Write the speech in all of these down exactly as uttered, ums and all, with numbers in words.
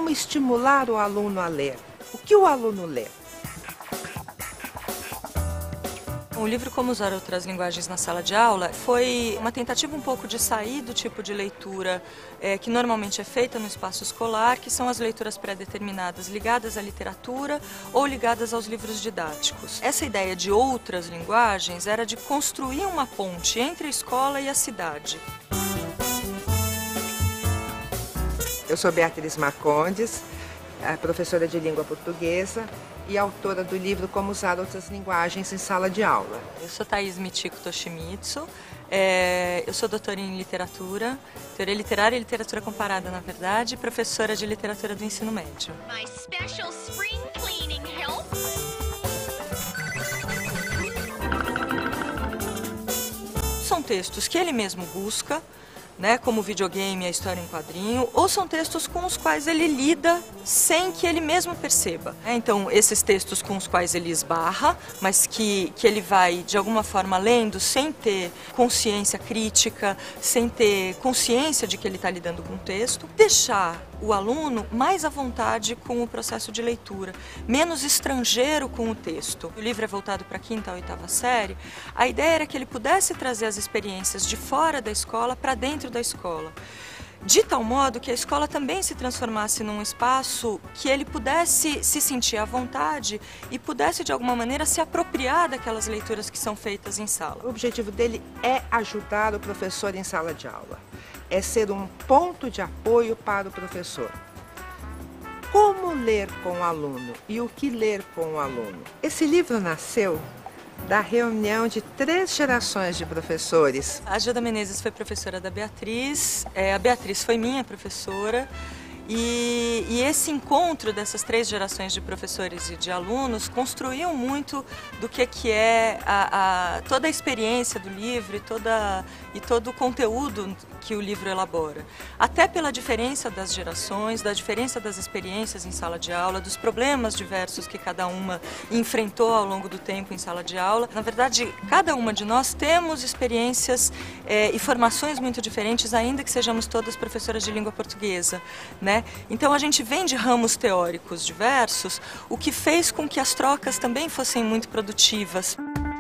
como estimular o aluno a ler. O que o aluno lê? O livro Como Usar Outras Linguagens na Sala de Aula foi uma tentativa um pouco de sair do tipo de leitura é, que normalmente é feita no espaço escolar, que são as leituras pré-determinadas ligadas à literatura ou ligadas aos livros didáticos. Essa ideia de outras linguagens era de construir uma ponte entre a escola e a cidade. Eu sou Beatriz Marcondes, professora de língua portuguesa e autora do livro Como Usar Outras Linguagens em Sala de Aula. Eu sou Thaís Michiko Toshimitsu, é, eu sou doutora em literatura, teoria literária e literatura comparada, na verdade, e professora de literatura do ensino médio. My special spring cleaning help. São textos que ele mesmo busca, né, como o videogame e a história em quadrinho, ou são textos com os quais ele lida sem que ele mesmo perceba. Então, esses textos com os quais ele esbarra, mas que, que ele vai, de alguma forma, lendo sem ter consciência crítica, sem ter consciência de que ele está lidando com o texto, deixar o aluno mais à vontade com o processo de leitura, menos estrangeiro com o texto. O livro é voltado para a quinta a oitava série. A ideia era que ele pudesse trazer as experiências de fora da escola para dentro da escola, de tal modo que a escola também se transformasse num espaço que ele pudesse se sentir à vontade e pudesse, de alguma maneira, se apropriar daquelas leituras que são feitas em sala. O objetivo dele é ajudar o professor em sala de aula, é ser um ponto de apoio para o professor. Como ler com o aluno e o que ler com o aluno? Esse livro nasceu da reunião de três gerações de professores. A Gilda Menezes foi professora da Beatriz, é, a Beatriz foi minha professora, e, e esse encontro dessas três gerações de professores e de alunos construiu muito do que, que é a, a, toda a experiência do livro e, toda, e todo o conteúdo que o livro elabora. Até pela diferença das gerações, da diferença das experiências em sala de aula, dos problemas diversos que cada uma enfrentou ao longo do tempo em sala de aula. Na verdade, cada uma de nós temos experiências é, e formações muito diferentes, ainda que sejamos todas professoras de língua portuguesa, né? Então a gente vem de ramos teóricos diversos, o que fez com que as trocas também fossem muito produtivas.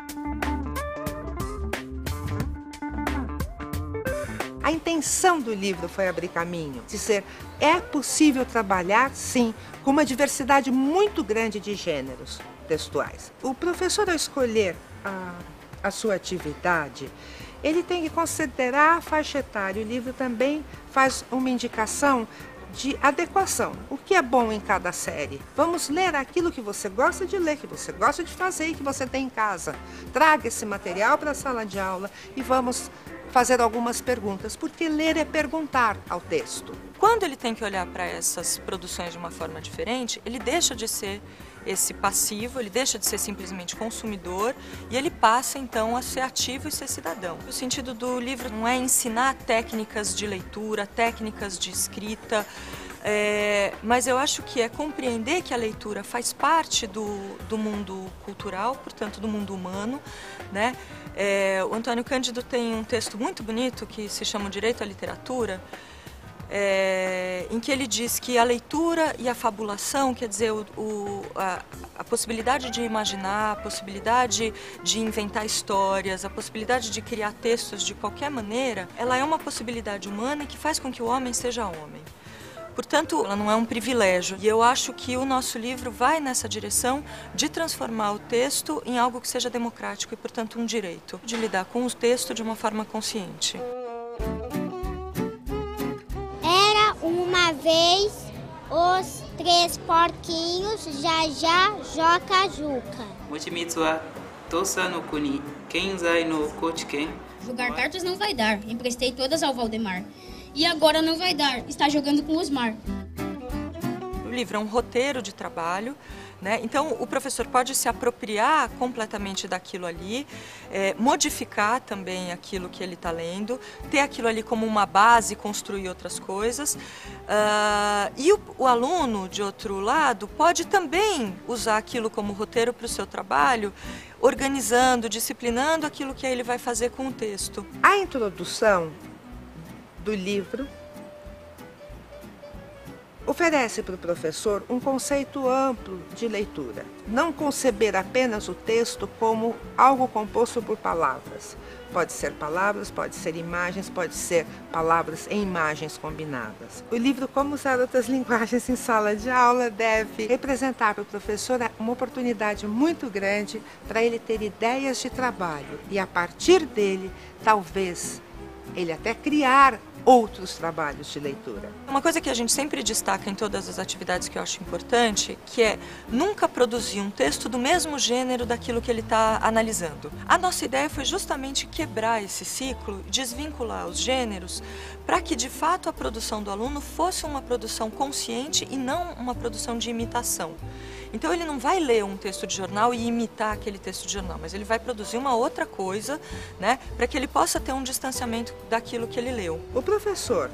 A intenção do livro foi abrir caminho, dizer, é possível trabalhar, sim, com uma diversidade muito grande de gêneros textuais. O professor, ao escolher a, a sua atividade, ele tem que considerar a faixa etária. O livro também faz uma indicação de adequação. O que é bom em cada série? Vamos ler aquilo que você gosta de ler, que você gosta de fazer e que você tem em casa. Traga esse material para a sala de aula e vamos fazer algumas perguntas, porque ler é perguntar ao texto. Quando ele tem que olhar para essas produções de uma forma diferente, ele deixa de ser esse passivo, ele deixa de ser simplesmente consumidor e ele passa então a ser ativo e ser cidadão. O sentido do livro não é ensinar técnicas de leitura, técnicas de escrita, é, mas eu acho que é compreender que a leitura faz parte do, do mundo cultural, portanto do mundo humano, né? É, o Antônio Cândido tem um texto muito bonito que se chama O Direito à Literatura, É, em que ele diz que a leitura e a fabulação, quer dizer, o, o, a, a possibilidade de imaginar, a possibilidade de inventar histórias, a possibilidade de criar textos de qualquer maneira, ela é uma possibilidade humana que faz com que o homem seja homem. Portanto, ela não é um privilégio. E eu acho que o nosso livro vai nessa direção de transformar o texto em algo que seja democrático e, portanto, um direito, de lidar com o texto de uma forma consciente. Uma vez, os três porquinhos, Jajá, Joca, Juca. Mochimitsu wa Tosa no Kuni, Kenzai no Kochiken. Jogar cartas não vai dar, emprestei todas ao Valdemar. E agora não vai dar, está jogando com Osmar. O livro é um roteiro de trabalho, né? Então o professor pode se apropriar completamente daquilo ali, é, modificar também aquilo que ele está lendo, ter aquilo ali como uma base, construir outras coisas. Uh, e o, o aluno, de outro lado, pode também usar aquilo como roteiro para o seu trabalho, organizando, disciplinando aquilo que ele vai fazer com o texto. A introdução do livro, o Oferece para o professor um conceito amplo de leitura. Não conceber apenas o texto como algo composto por palavras. Pode ser palavras, pode ser imagens, pode ser palavras e imagens combinadas. O livro Como Usar Outras Linguagens em Sala de Aula deve representar para o professor uma oportunidade muito grande para ele ter ideias de trabalho e, a partir dele, talvez ele até criar outros trabalhos de leitura. Uma coisa que a gente sempre destaca em todas as atividades que eu acho importante, que é nunca produzir um texto do mesmo gênero daquilo que ele está analisando. A nossa ideia foi justamente quebrar esse ciclo, desvincular os gêneros, para que de fato a produção do aluno fosse uma produção consciente e não uma produção de imitação. Então ele não vai ler um texto de jornal e imitar aquele texto de jornal, mas ele vai produzir uma outra coisa, né, para que ele possa ter um distanciamento daquilo que ele leu. O professor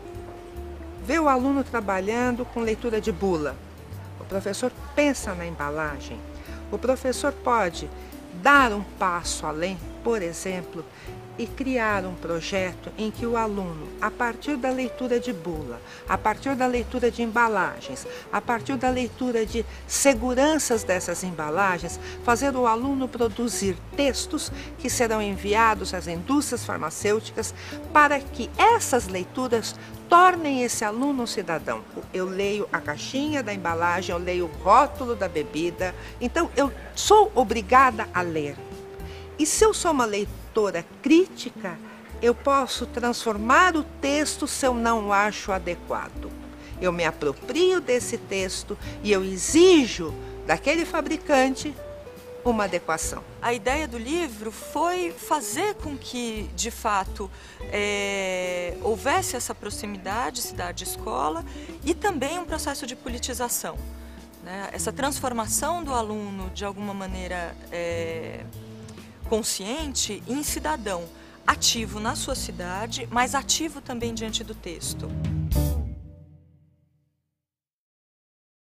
vê o aluno trabalhando com leitura de bula. O professor pensa na embalagem. O professor pode dar um passo além, por exemplo, e criar um projeto em que o aluno, a partir da leitura de bula, a partir da leitura de embalagens, a partir da leitura de seguranças dessas embalagens, fazer o aluno produzir textos que serão enviados às indústrias farmacêuticas para que essas leituras tornem esse aluno um cidadão. Eu leio a caixinha da embalagem, eu leio o rótulo da bebida, então eu sou obrigada a ler. E se eu sou uma leitora crítica, eu posso transformar o texto se eu não o acho adequado. Eu me aproprio desse texto e eu exijo daquele fabricante uma adequação. A ideia do livro foi fazer com que, de fato, é, houvesse essa proximidade cidade-escola e também um processo de politização, né? Essa transformação do aluno, de alguma maneira, é, consciente em cidadão, ativo na sua cidade, mas ativo também diante do texto.